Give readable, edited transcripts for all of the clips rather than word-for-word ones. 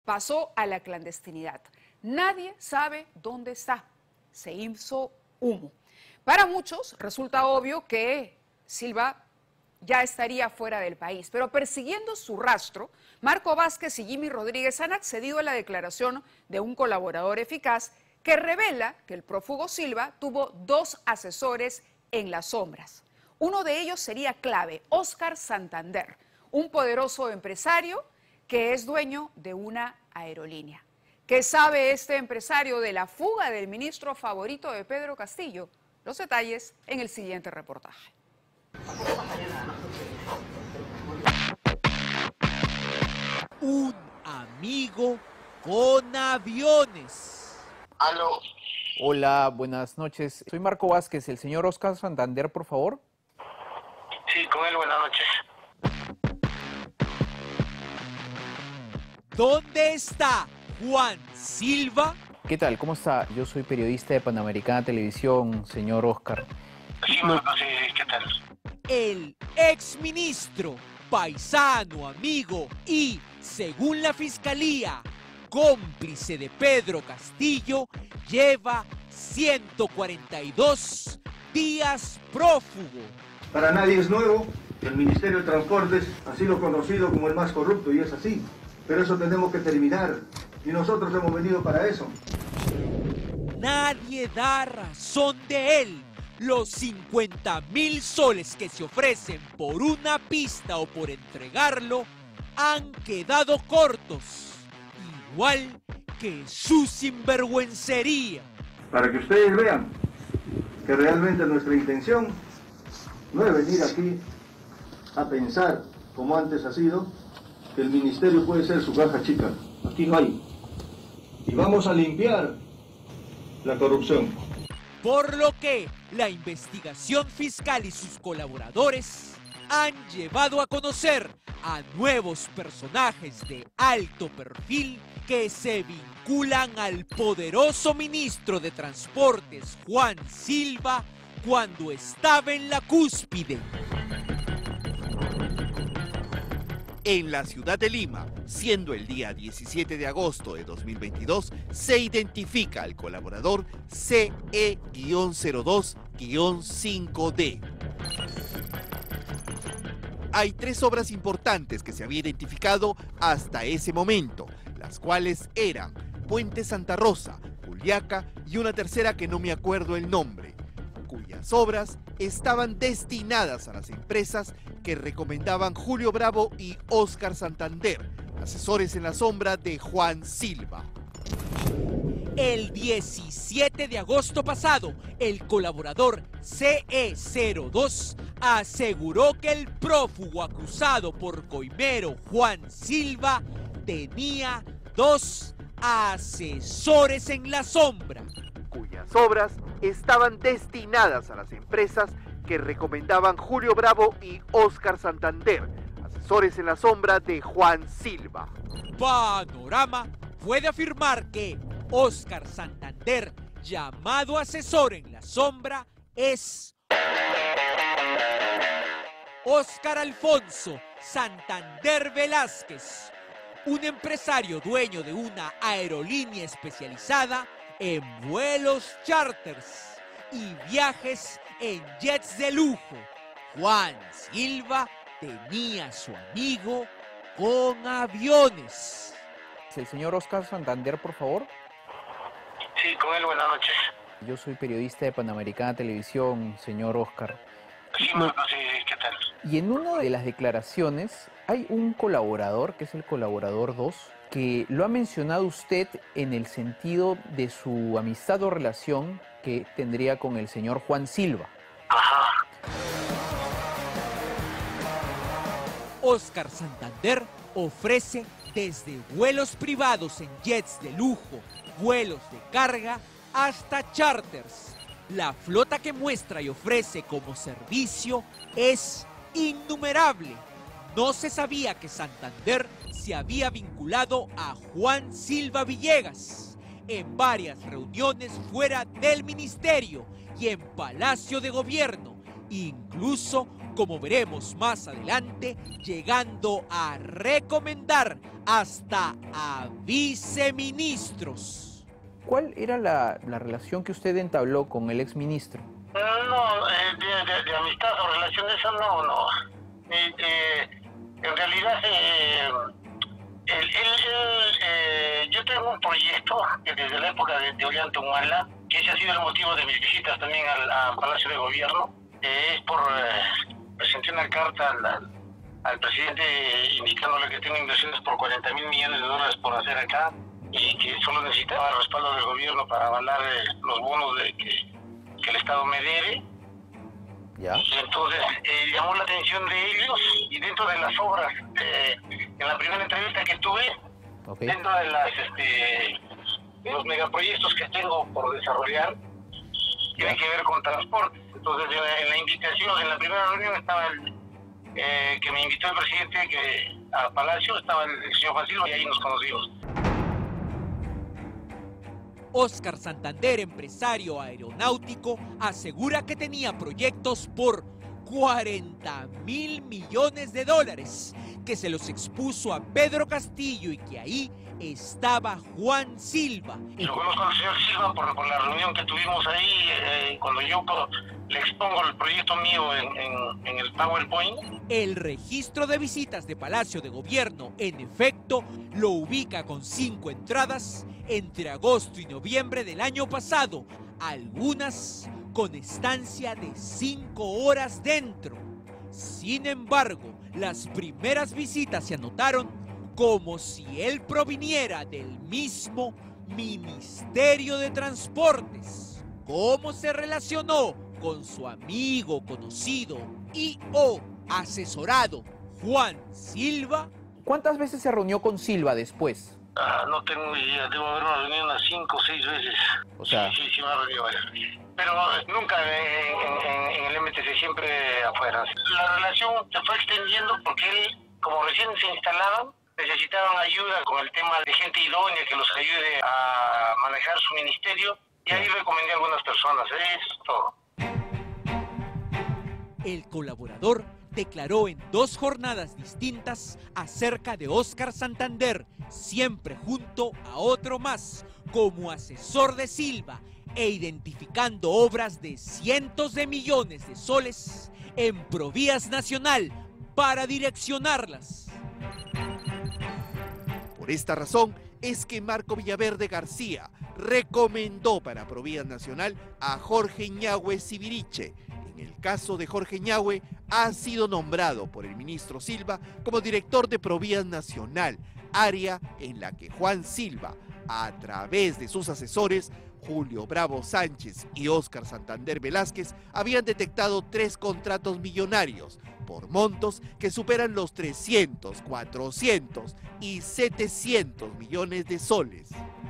pasó a la clandestinidad. Nadie sabe dónde está. Se hizo humo. Para muchos resulta obvio que Silva ya estaría fuera del país, pero persiguiendo su rastro, Marco Vázquez y Jimmy Rodríguez han accedido a la declaración de un colaborador eficaz que revela que el prófugo Silva tuvo 2 asesores en las sombras. Uno de ellos sería clave, Óscar Santander, un poderoso empresario que es dueño de una aerolínea. ¿Qué sabe este empresario de la fuga del ministro favorito de Pedro Castillo? Los detalles en el siguiente reportaje. Un amigo con aviones. Aló. Hola, buenas noches. Soy Marco Vázquez. ¿El señor Óscar Santander, por favor? Sí, con él, buenas noches. ¿Dónde está Juan Silva? ¿Qué tal? ¿Cómo está? Yo soy periodista de Panamericana Televisión, señor Óscar. Sí, Marco, sí, ¿qué tal? El exministro, paisano, amigo y, según la fiscalía, cómplice de Pedro Castillo, lleva 142 días prófugo. Para nadie es nuevo que el Ministerio de Transportes ha sido conocido como el más corrupto y es así. Pero eso tenemos que terminar y nosotros hemos venido para eso. Nadie da razón de él. Los 50.000 soles que se ofrecen por una pista o por entregarlo han quedado cortos, igual que su sinvergüencería. Para que ustedes vean que realmente nuestra intención no es venir aquí a pensar, como antes ha sido, que el ministerio puede ser su caja chica. Aquí no hay. Y vamos a limpiar la corrupción. Por lo que la investigación fiscal y sus colaboradores han llevado a conocer a nuevos personajes de alto perfil que se vinculan al poderoso ministro de Transportes, Juan Silva, cuando estaba en la cúspide. En la ciudad de Lima, siendo el día 17 de agosto de 2022, se identifica al colaborador CE-02-5D. Hay 3 obras importantes que se había identificado hasta ese momento, las cuales eran Puente Santa Rosa, Juliaca y una tercera que no me acuerdo el nombre, cuyas obras estaban destinadas a las empresas que recomendaban Julio Bravo y Óscar Santander, asesores en la sombra de Juan Silva. El 17 de agosto pasado, el colaborador CE02 aseguró que el prófugo acusado por coimero Juan Silva tenía 2 asesores en la sombra, Cuyas obras estaban destinadas a las empresas que recomendaban Julio Bravo y Óscar Santander, asesores en la sombra de Juan Silva. Panorama puede afirmar que Óscar Santander, llamado asesor en la sombra, es Óscar Alfonso Santander Velázquez, un empresario dueño de una aerolínea especializada en vuelos charters y viajes en jets de lujo. Juan Silva tenía a su amigo con aviones. ¿El señor Óscar Santander, por favor? Sí, con él, buenas noches. Yo soy periodista de Panamericana Televisión, señor Óscar. Sí, Marco, sí, ¿qué tal? Y en una de las declaraciones hay un colaborador, que es el colaborador 2, que lo ha mencionado usted en el sentido de su amistad o relación que tendría con el señor Juan Silva. Ajá. Óscar Santander ofrece desde vuelos privados en jets de lujo, vuelos de carga, hasta charters. La flota que muestra y ofrece como servicio es innumerable. No se sabía que Santander se había vinculado a Juan Silva Villegas en varias reuniones fuera del ministerio y en Palacio de Gobierno, incluso como veremos más adelante, llegando a recomendar hasta a viceministros. ¿Cuál era la relación que usted entabló con el exministro? No, de amistad o relación de eso no. En realidad, yo tengo un proyecto que desde la época de Ollanta-Humala, que ese ha sido el motivo de mis visitas también al Palacio de Gobierno, es por presenté una carta al presidente indicándole que tengo inversiones por $40.000 millones por hacer acá y que solo necesitaba el respaldo del gobierno para avalar los bonos que el Estado me debe. ¿Ya? Y entonces llamó la atención de ellos y dentro de las obras, en la primera entrevista que tuve, Okay. dentro de los megaproyectos que tengo por desarrollar, tiene que ver con transporte. Entonces en la invitación, en la primera reunión estaba que me invitó el presidente a Palacio, estaba el señor Juan Silva y ahí nos conocimos. Óscar Santander, empresario aeronáutico, asegura que tenía proyectos por $40.000 millones, que se los expuso a Pedro Castillo y que ahí estaba Juan Silva. Lo conozco al señor Silva por la reunión que tuvimos ahí, cuando yo le expongo el proyecto mío en el PowerPoint. El registro de visitas de Palacio de Gobierno, en efecto, lo ubica con 5 entradas entre agosto y noviembre del año pasado, algunas con estancia de 5 horas dentro. Sin embargo, las primeras visitas se anotaron como si él proviniera del mismo Ministerio de Transportes. ¿Cómo se relacionó con su amigo, conocido y/o asesorado Juan Silva? ¿Cuántas veces se reunió con Silva después? No tengo idea, debo haberme reunido unas 5 o 6 veces. O sea... Sí, me ha reunido varias veces. Pero nunca en el MTC, siempre afuera. La relación se fue extendiendo porque él, como recién se instalaban, necesitaban ayuda con el tema de gente idónea que los ayude a manejar su ministerio. Y ahí recomendé a algunas personas, eso es todo. El colaborador declaró en 2 jornadas distintas acerca de Óscar Santander, siempre junto a otro más, como asesor de Silva e identificando obras de cientos de millones de soles en Provías Nacional para direccionarlas. Por esta razón es que Marco Villaverde García recomendó para Provías Nacional a Jorge Ñahue Sibiriche. En el caso de Jorge Ñahue, ha sido nombrado por el ministro Silva como director de Provías Nacional, área en la que Juan Silva, a través de sus asesores, Julio Bravo Sánchez y Óscar Santander Velázquez, habían detectado 3 contratos millonarios por montos que superan los 300, 400 y 700 millones de soles.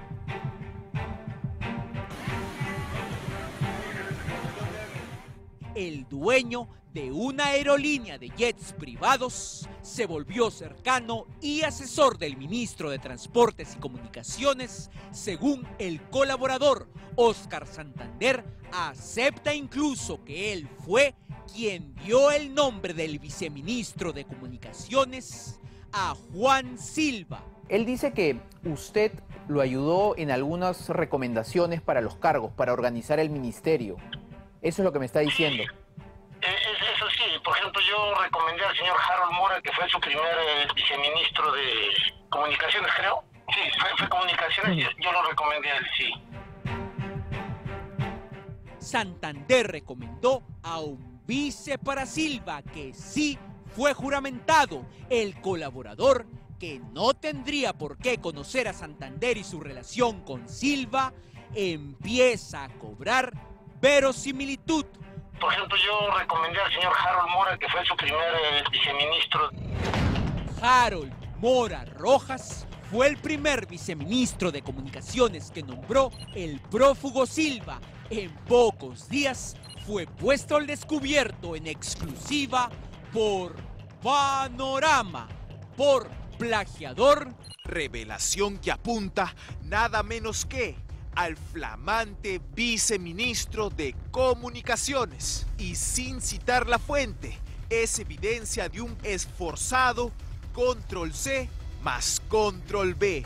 El dueño de una aerolínea de jets privados se volvió cercano y asesor del ministro de Transportes y Comunicaciones, según el colaborador. Óscar Santander acepta incluso que él fue quien dio el nombre del viceministro de Comunicaciones a Juan Silva. Él dice que usted lo ayudó en algunas recomendaciones para los cargos, para organizar el ministerio. Eso es lo que me está diciendo. Eso sí, por ejemplo, yo recomendé al señor Harold Mora, que fue su primer viceministro de Comunicaciones, creo. Sí, fue Comunicaciones, yo lo recomendé a él, sí. Santander recomendó a un vice para Silva, que sí fue juramentado. El colaborador, que no tendría por qué conocer a Santander y su relación con Silva, empieza a cobrar verosimilitud. Por ejemplo, yo recomendé al señor Harold Mora, que fue su primer viceministro. Harold Mora Rojas fue el primer viceministro de Comunicaciones que nombró el prófugo Silva. En pocos días fue puesto al descubierto en exclusiva por Panorama, por plagiador. Revelación que apunta nada menos que al flamante viceministro de Comunicaciones. Y sin citar la fuente, es evidencia de un esforzado control C más control V.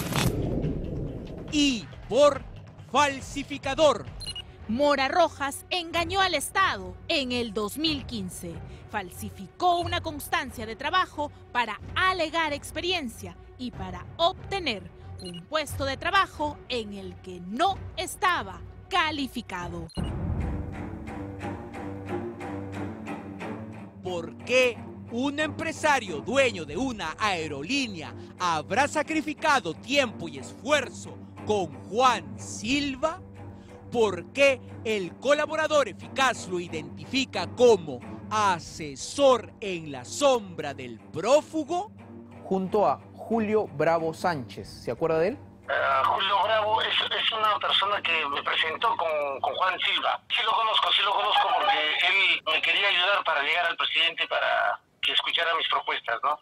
Y por falsificador. Mora Rojas engañó al Estado en el 2015. Falsificó una constancia de trabajo para alegar experiencia y para obtener un puesto de trabajo en el que no estaba calificado. ¿Por qué un empresario dueño de una aerolínea habrá sacrificado tiempo y esfuerzo con Juan Silva? ¿Por qué el colaborador eficaz lo identifica como asesor en la sombra del prófugo? Junto a Julio Bravo Sánchez, ¿se acuerda de él? Julio Bravo es una persona que me presentó con Juan Silva. Sí lo conozco porque él me quería ayudar para llegar al presidente para que escuchara mis propuestas, ¿no?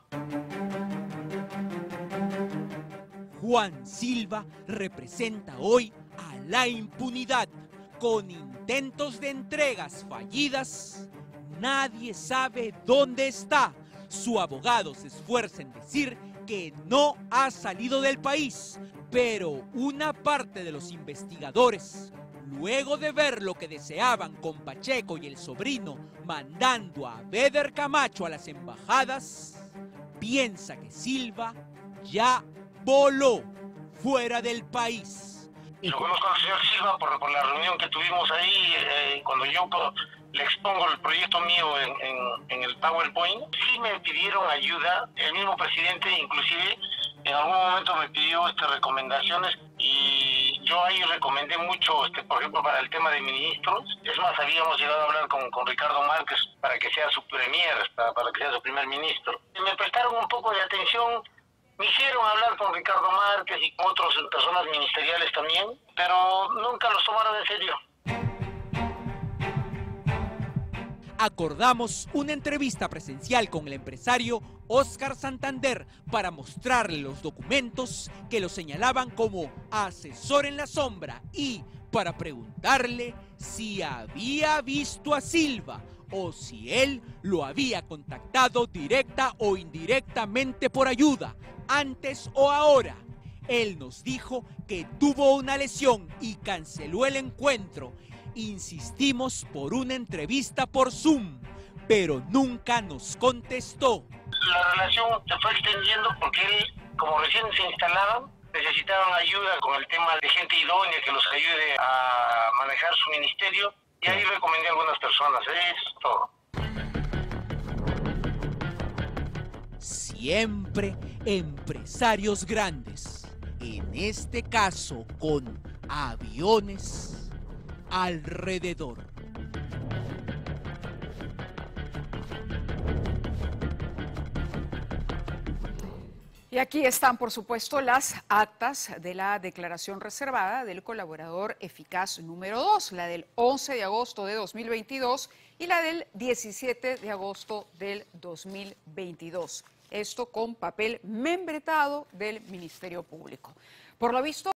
Juan Silva representa hoy a la impunidad. Con intentos de entregas fallidas, nadie sabe dónde está. Su abogado se esfuerza en decir que no ha salido del país, pero una parte de los investigadores, luego de ver lo que deseaban con Pacheco y el sobrino mandando a Beder Camacho a las embajadas, piensa que Silva ya voló fuera del país. Lo conozco al señor Silva por la reunión que tuvimos ahí, cuando yo le expongo el proyecto mío en el PowerPoint. Sí me pidieron ayuda, el mismo presidente inclusive en algún momento me pidió recomendaciones y yo ahí recomendé mucho, por ejemplo, para el tema de ministros. Es más, habíamos llegado a hablar con Ricardo Márquez para que sea su premier, para que sea su primer ministro. Y me prestaron un poco de atención. Me hicieron hablar con Ricardo Márquez y con otras personas ministeriales también, pero nunca los tomaron en serio. Acordamos una entrevista presencial con el empresario Óscar Santander para mostrarle los documentos que lo señalaban como asesor en la sombra y para preguntarle si había visto a Silva o si él lo había contactado directa o indirectamente por ayuda, antes o ahora. Él nos dijo que tuvo una lesión y canceló el encuentro. Insistimos por una entrevista por Zoom, pero nunca nos contestó. La relación se fue extendiendo porque él, como recién se instalaban, necesitaban ayuda con el tema de gente idónea que los ayude a manejar su ministerio. Y ahí recomendé a algunas personas, eso es todo. Siempre empresarios grandes, en este caso con aviones alrededor. Y aquí están, por supuesto, las actas de la declaración reservada del colaborador eficaz número 2, la del 11 de agosto de 2022 y la del 17 de agosto del 2022. Esto con papel membretado del Ministerio Público. Por lo visto,